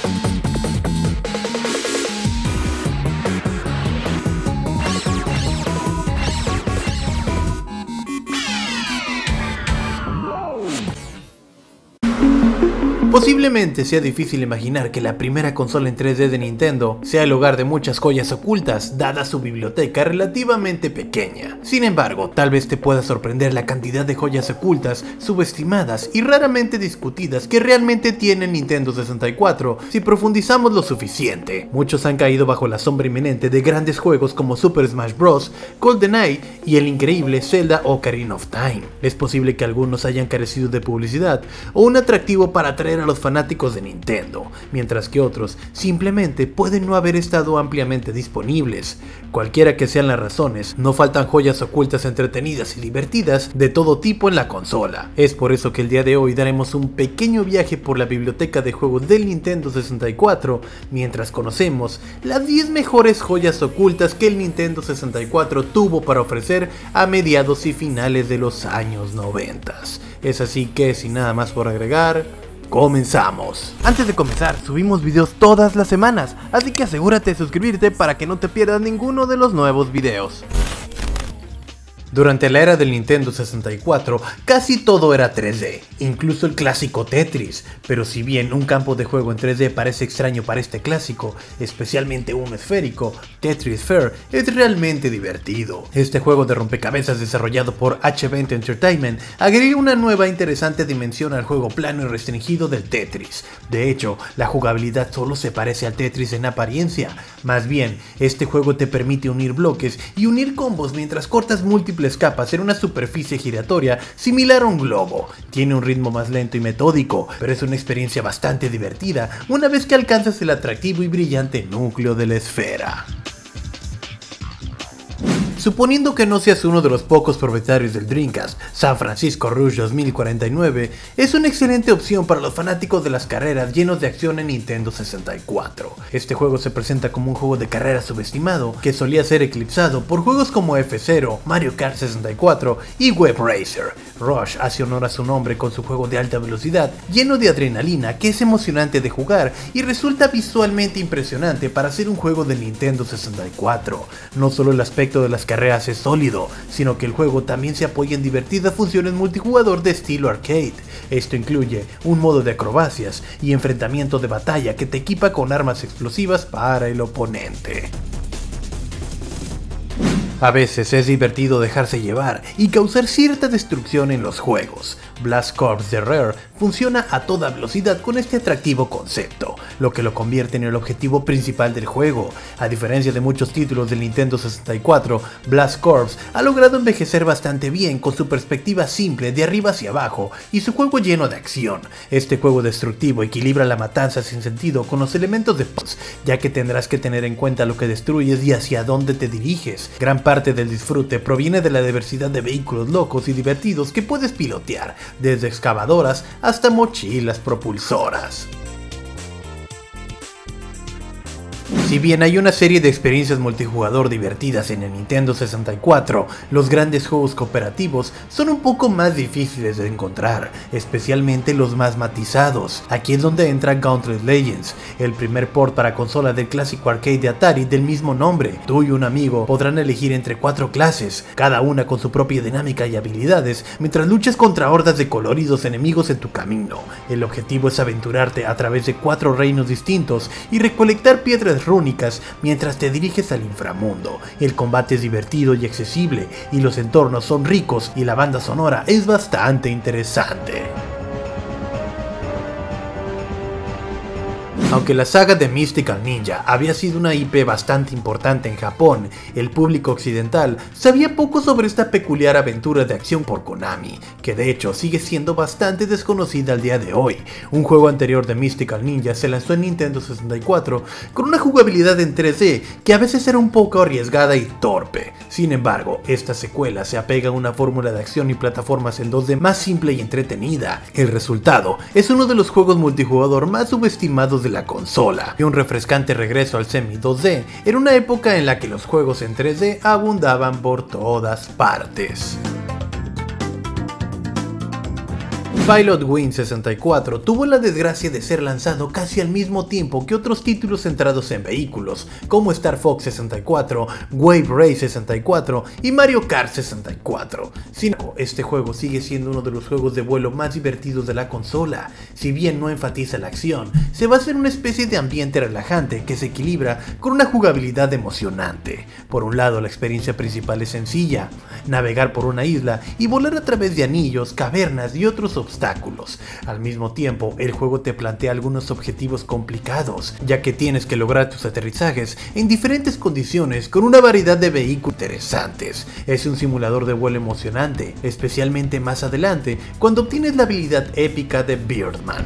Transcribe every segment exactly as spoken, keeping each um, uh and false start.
Posiblemente sea difícil imaginar que la primera consola en tres D de Nintendo sea el hogar de muchas joyas ocultas, dada su biblioteca relativamente pequeña. Sin embargo, tal vez te pueda sorprender la cantidad de joyas ocultas, subestimadas y raramente discutidas que realmente tiene Nintendo sesenta y cuatro si profundizamos lo suficiente. Muchos han caído bajo la sombra inminente de grandes juegos como Super Smash Bros, GoldenEye y el increíble Zelda Ocarina of Time. Es posible que algunos hayan carecido de publicidad o un atractivo para atraer a los fanáticos de Nintendo, mientras que otros simplemente pueden no haber estado ampliamente disponibles. Cualquiera que sean las razones, no faltan joyas ocultas entretenidas y divertidas de todo tipo en la consola. Es por eso que el día de hoy daremos un pequeño viaje por la biblioteca de juegos del Nintendo sesenta y cuatro, mientras conocemos las diez mejores joyas ocultas que el Nintendo sesenta y cuatro tuvo para ofrecer a mediados y finales de los años noventa. Es así que, sin nada más por agregar, comenzamos. Antes de comenzar, subimos videos todas las semanas, así que asegúrate de suscribirte para que no te pierdas ninguno de los nuevos videos. Durante la era del Nintendo sesenta y cuatro, casi todo era tres D, incluso el clásico Tetris, pero si bien un campo de juego en tres D parece extraño para este clásico, especialmente uno esférico, Tetris Fair es realmente divertido. Este juego de rompecabezas desarrollado por H veinte Entertainment agrega una nueva interesante dimensión al juego plano y restringido del Tetris. De hecho, la jugabilidad solo se parece al Tetris en apariencia, más bien, este juego te permite unir bloques y unir combos mientras cortas múltiples capas en una superficie giratoria similar a un globo. Tiene un ritmo más lento y metódico, pero es una experiencia bastante divertida una vez que alcanzas el atractivo y brillante núcleo de la esfera. Suponiendo que no seas uno de los pocos propietarios del Dreamcast, San Francisco Rush dos mil cuarenta y nueve es una excelente opción para los fanáticos de las carreras llenos de acción en Nintendo sesenta y cuatro. Este juego se presenta como un juego de carreras subestimado que solía ser eclipsado por juegos como F cero, Mario Kart sesenta y cuatro y Web Racer. Rush hace honor a su nombre con su juego de alta velocidad, lleno de adrenalina que es emocionante de jugar y resulta visualmente impresionante para ser un juego de Nintendo sesenta y cuatro. No solo el aspecto de las carreras es sólido, sino que el juego también se apoya en divertidas funciones multijugador de estilo arcade. Esto incluye un modo de acrobacias y enfrentamiento de batalla que te equipa con armas explosivas para el oponente. A veces es divertido dejarse llevar y causar cierta destrucción en los juegos. Blast Corps de Rare funciona a toda velocidad con este atractivo concepto, lo que lo convierte en el objetivo principal del juego. A diferencia de muchos títulos del Nintendo sesenta y cuatro, Blast Corps ha logrado envejecer bastante bien con su perspectiva simple de arriba hacia abajo y su juego lleno de acción. Este juego destructivo equilibra la matanza sin sentido con los elementos de puzzle, ya que tendrás que tener en cuenta lo que destruyes y hacia dónde te diriges. Gran parte del disfrute proviene de la diversidad de vehículos locos y divertidos que puedes pilotear, desde excavadoras hasta mochilas propulsoras. Si bien hay una serie de experiencias multijugador divertidas en el Nintendo sesenta y cuatro, los grandes juegos cooperativos son un poco más difíciles de encontrar, especialmente los más matizados. Aquí es donde entra Gauntlet Legends, el primer port para consola del clásico arcade de Atari del mismo nombre. Tú y un amigo podrán elegir entre cuatro clases, cada una con su propia dinámica y habilidades, mientras luchas contra hordas de coloridos enemigos en tu camino. El objetivo es aventurarte a través de cuatro reinos distintos y recolectar piedras rúnicas mientras te diriges al inframundo. El combate es divertido y accesible, y los entornos son ricos y la banda sonora es bastante interesante. Aunque la saga de Mystical Ninja había sido una I P bastante importante en Japón, el público occidental sabía poco sobre esta peculiar aventura de acción por Konami, que de hecho sigue siendo bastante desconocida al día de hoy. Un juego anterior de Mystical Ninja se lanzó en Nintendo sesenta y cuatro con una jugabilidad en tres D que a veces era un poco arriesgada y torpe. Sin embargo, esta secuela se apega a una fórmula de acción y plataformas en dos D más simple y entretenida. El resultado es uno de los juegos multijugador más subestimados de la consola, y un refrescante regreso al semi dos D en una época en la que los juegos en tres D abundaban por todas partes. Pilot Wings sesenta y cuatro tuvo la desgracia de ser lanzado casi al mismo tiempo que otros títulos centrados en vehículos, como Star Fox sesenta y cuatro, Wave Race sesenta y cuatro y Mario Kart sesenta y cuatro. Sin embargo, este juego sigue siendo uno de los juegos de vuelo más divertidos de la consola. Si bien no enfatiza la acción, se basa en una especie de ambiente relajante que se equilibra con una jugabilidad emocionante. Por un lado, la experiencia principal es sencilla: navegar por una isla y volar a través de anillos, cavernas y otros obstáculos. obstáculos. Al mismo tiempo, el juego te plantea algunos objetivos complicados, ya que tienes que lograr tus aterrizajes en diferentes condiciones con una variedad de vehículos interesantes. Es un simulador de vuelo emocionante, especialmente más adelante, cuando obtienes la habilidad épica de Birdman.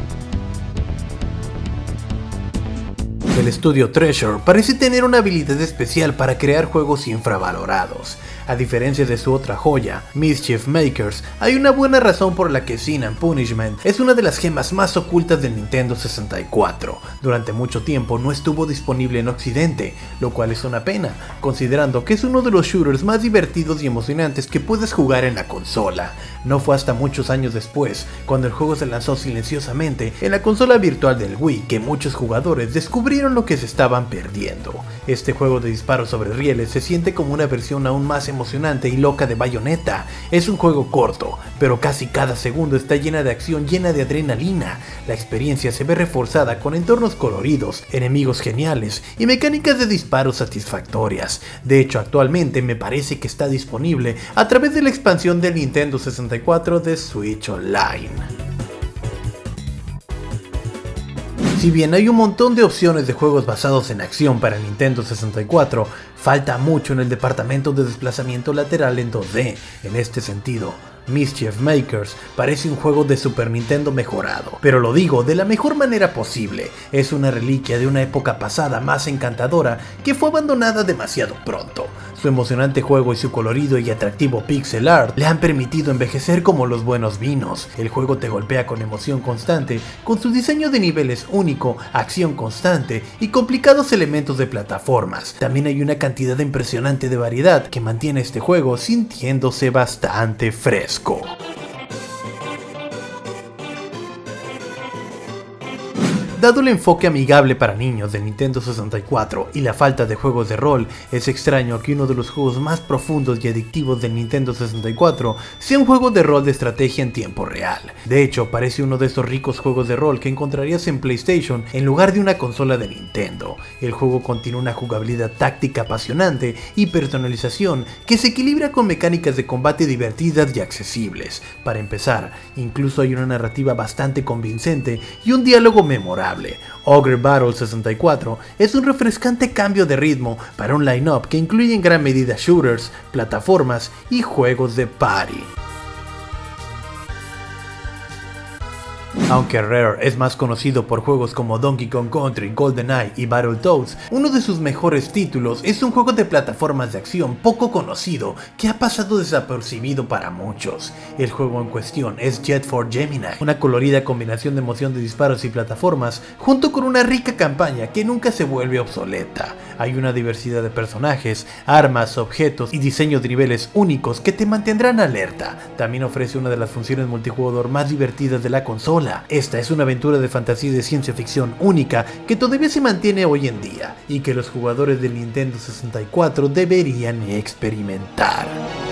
El estudio Treasure parece tener una habilidad especial para crear juegos infravalorados. A diferencia de su otra joya, Mischief Makers, hay una buena razón por la que Sin and Punishment es una de las gemas más ocultas del Nintendo sesenta y cuatro. Durante mucho tiempo no estuvo disponible en Occidente, lo cual es una pena, considerando que es uno de los shooters más divertidos y emocionantes que puedes jugar en la consola. No fue hasta muchos años después, cuando el juego se lanzó silenciosamente en la consola virtual del Wii, que muchos jugadores descubrieron lo que se estaban perdiendo. Este juego de disparos sobre rieles se siente como una versión aún más emocionante y loca de Bayonetta. Es un juego corto, pero casi cada segundo está llena de acción, llena de adrenalina. La experiencia se ve reforzada con entornos coloridos, enemigos geniales y mecánicas de disparos satisfactorias. De hecho, actualmente me parece que está disponible a través de la expansión del Nintendo sesenta y cuatro de Switch Online. Si bien hay un montón de opciones de juegos basados en acción para Nintendo sesenta y cuatro, falta mucho en el departamento de desplazamiento lateral en dos D. En este sentido, Mischief Makers parece un juego de Super Nintendo mejorado, pero lo digo de la mejor manera posible. Es una reliquia de una época pasada más encantadora que fue abandonada demasiado pronto. Su emocionante juego y su colorido y atractivo pixel art le han permitido envejecer como los buenos vinos. El juego te golpea con emoción constante, con su diseño de niveles único, acción constante y complicados elementos de plataformas. También hay una cantidad impresionante de variedad que mantiene este juego sintiéndose bastante fresco. Dado el enfoque amigable para niños de Nintendo sesenta y cuatro y la falta de juegos de rol, es extraño que uno de los juegos más profundos y adictivos del Nintendo sesenta y cuatro sea un juego de rol de estrategia en tiempo real. De hecho, parece uno de esos ricos juegos de rol que encontrarías en PlayStation en lugar de una consola de Nintendo. El juego contiene una jugabilidad táctica apasionante y personalización que se equilibra con mecánicas de combate divertidas y accesibles. Para empezar, incluso hay una narrativa bastante convincente y un diálogo memorable. Ogre Battle sesenta y cuatro es un refrescante cambio de ritmo para un line-up que incluye en gran medida shooters, plataformas y juegos de party. Aunque Rare es más conocido por juegos como Donkey Kong Country, GoldenEye y Battletoads, uno de sus mejores títulos es un juego de plataformas de acción poco conocido que ha pasado desapercibido para muchos. El juego en cuestión es Jet for Gemini, una colorida combinación de emoción de disparos y plataformas, junto con una rica campaña que nunca se vuelve obsoleta. Hay una diversidad de personajes, armas, objetos y diseños de niveles únicos que te mantendrán alerta. También ofrece una de las funciones multijugador más divertidas de la consola. Esta es una aventura de fantasía y de ciencia ficción única que todavía se mantiene hoy en día y que los jugadores del Nintendo sesenta y cuatro deberían experimentar.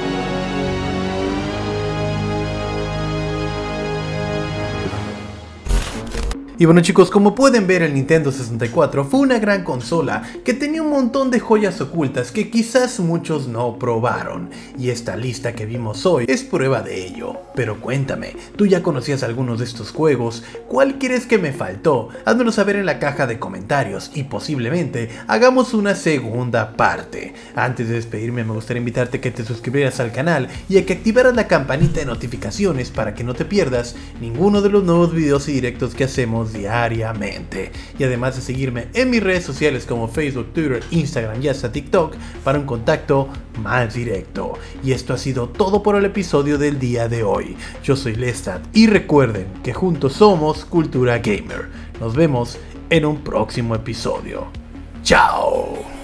Y bueno chicos, como pueden ver, el Nintendo sesenta y cuatro fue una gran consola que tenía un montón de joyas ocultas que quizás muchos no probaron, y esta lista que vimos hoy es prueba de ello. Pero cuéntame, ¿tú ya conocías algunos de estos juegos? ¿Cuál crees que me faltó? Házmelo saber en la caja de comentarios y posiblemente hagamos una segunda parte. Antes de despedirme, me gustaría invitarte a que te suscribieras al canal y a que activaras la campanita de notificaciones para que no te pierdas ninguno de los nuevos videos y directos que hacemos diariamente, y además de seguirme en mis redes sociales como Facebook, Twitter, Instagram y hasta TikTok para un contacto más directo. Y esto ha sido todo por el episodio del día de hoy. Yo soy Lestat y recuerden que juntos somos Cultura Gamer. Nos vemos en un próximo episodio. ¡Chao!